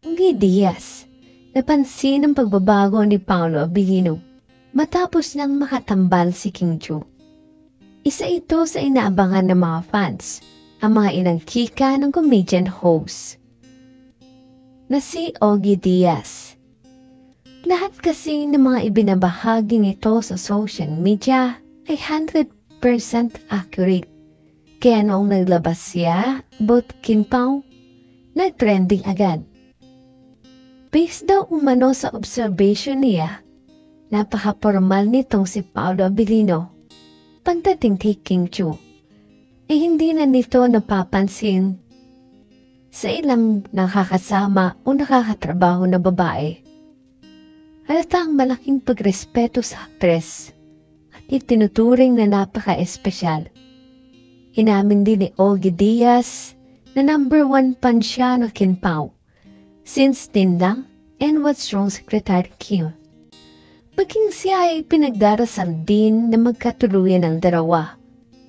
Ogie Diaz, napansin ang pagbabago ni Paolo Abilino matapos nang makatambal si King Ju. Isa ito sa inaabangan ng mga fans, ang mga inang chika ng comedian host na si Ogie Diaz. Lahat kasi ng mga ibinabahagi nito sa social media ay 100% accurate. Kaya noong naglabas siya, about Kinpao, nag-trending agad. Based daw umano sa observation niya, napaka-formal nitong si Paolo Abilino. Pagdating kay King Ju, hindi na nito napapansin sa ilang nakakasama o nakakatrabaho na babae. Halata ang malaking pagrespeto sa actress at itinuturing na napaka-espesyal. Inamin din ni Ogie Diaz na #1 fan siya ng Kinpao since Tindang and What's Wrong Secretary Kim. Maging siya ay pinagdarasal din na magkatuluyan ng dalawa.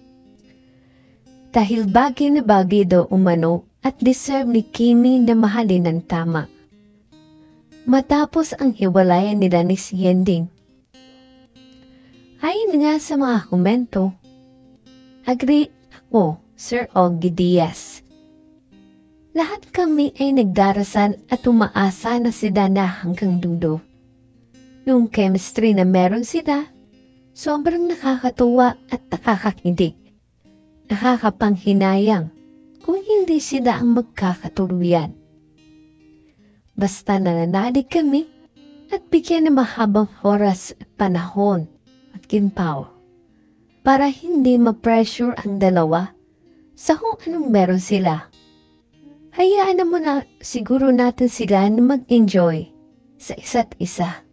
Dahil bagay na bagay daw umano at deserve ni Kimi na mahalin ng tama. Matapos ang hiwalayan nila ni si Yending. Ayon nga sa mga komento, agree ako, Sir Ogie Diaz. Lahat kami ay nagdarasal at umaasa na sila na hanggang dulo. Yung chemistry na meron sila, sobrang nakakatuwa at nakakakilig. Nakakapanghinayang kung hindi sila ang magkakatuluyan. Basta nananalig kami at bigyan ng mahabang oras at panahon at Kinpao para hindi ma-pressure ang dalawa sa kung anong meron sila. Hayaan na muna siguro natin sila na mag-enjoy sa isa't isa.